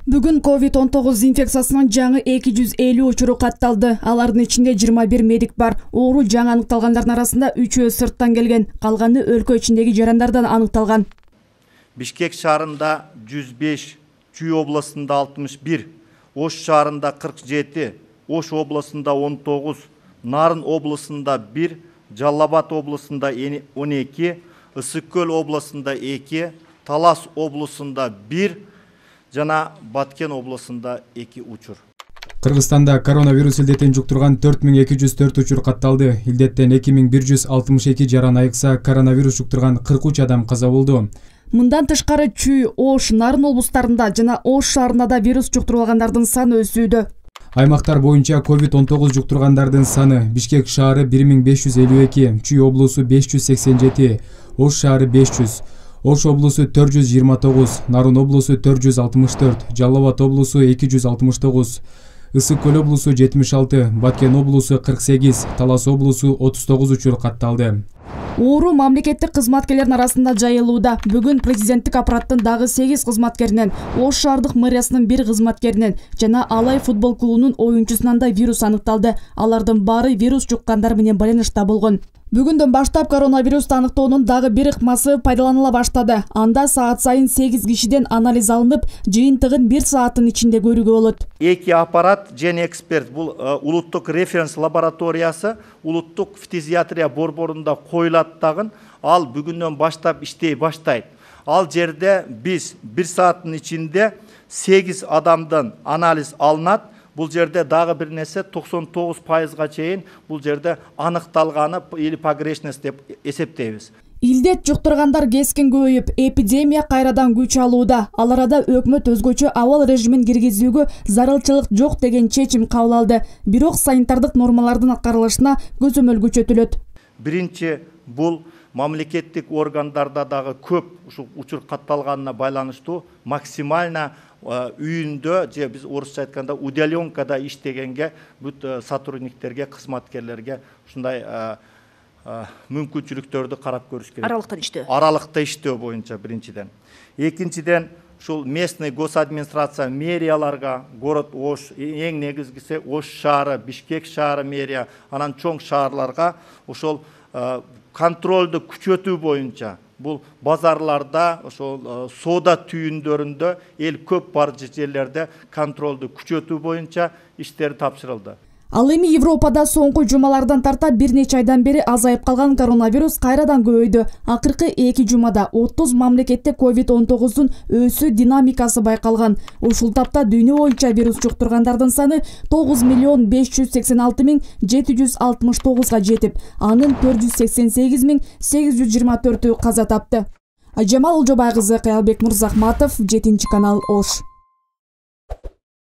Бүгүн COVID-19 инфекциясынын жаңы 250 учуру катталды. Алардын ичинде 21 медик бар. Оору жаңы аныкталгандардын арасында 3-өө сырттан келген, калганы өлкө ичиндеги жарандардан аныкталган. Бишкек шаарында 105, Чүй областында 61, Ош шаарында 47, Ош областында 19, Нарын областында 1, Жалал Абад областында 12, Ысык Көл областында 2, Талас областында 1, жана Баткен областында 2 учур. Кыргызстанда коронавирус илдетин жуктурган 4204 учур катталды. Илдеттен 2162 жаран айыкса, коронавирус жуктурган 43 адам каза болду. Мындан тышкары Чүй, Ош, Нарын облустарында жана Ош шаарында да вирус жуктурулгандардын саны өсүүдө. Аймактар боюнча COVID-19 жуктургандардын саны: Бишкек шаары 1552, Чүй облусу 587, Ош шаары 500, Ош облусу 429, Нарын облусу 464, Жалал Абад облусу 269, Ысык Көл облусу 76, Баткен облусу 48, Талас облусу 39 учур катталды. Оору мамлекеттик кызматкерлердин арасында жайылууда. Бүгүн президенттик аппараттын дагы 8 кызматкеринен, Ош шаардык мэриясынын 1 кызматкеринен жана Алай футбол клубунун оюнчусунан да вирус аныкталды. Алардын баары вирус жуккандар менен байланышта болгон. Бүгүндөн баштап коронавирусту аныктоонун дагы бир ыкмасы пайдаланыла баштады. Анда саат сайын 8 кишиден анализ алынып, жыйынтыгын 1 сааттын ичинде көрүүгө болот. Эки аппарат және эксперт, бул улуттук референс лабораториясы улуттук фтизиатрия борборунда коюлат дагы, ал бүгүндөн баштап иштей баштайт. Ал жерде биз 1 сааттын ичинде 8 адамдан анализ алынат. Бул жерде дагы бир нерсе 99%га чейин бул жерде аныкталганы или погрешность деп эсептейбиз. Илдет жуктургандар кескин көбөйүп, эпидемия кайрадан күч алууда. Ал арада өкмөт өзгөчө абал режимин киргизүүгө зарылчылык жок деген чечим кабыл алды. Бирок санитардык нормалардын аткарылышына көзөмөл күчөтүлөт. Биринчи, бул мамлекеттик органдарда дагы көп ушул учур катталганына байланыштуу максимально үйүндө, же биз орусча айтканда удаленкада иштегенге бүт сотрудниктерге, кызматкерлерге ушундай мүмкүнчүлүктөрдү карап көрүш керек. Аралыкта иштөө боюнча биринчиден. Экинчиден, ушул местный госадминистрация мэрияларга, город Ош, эң негизгиси Ош шаары, Бишкек шаары мэрия, анан чоң шаарларга ошол контролду күчөтүү боюнча, бул базарларда, ошол соода түйүндөрүндө, эл көп бар жерлерде контролду күчөтүү боюнча иштер тапшырылды. Ал эми Европада соңку жумалардан тарта бир нече айдан бери азайып калган коронавирус кайрадан көбөйдү. Акыркы 2 жумада 30 мамлекетте COVID-19-дун өсүү динамикасы байкалган. Ушул тапта дүйнө боюнча вирус жуктургандардын саны 9.586.769-га жетип, анын 488.824-ü каза тапты. Ажамал Олжобай кызы, Каялбек Мурзахматов, 7 канал, Ош.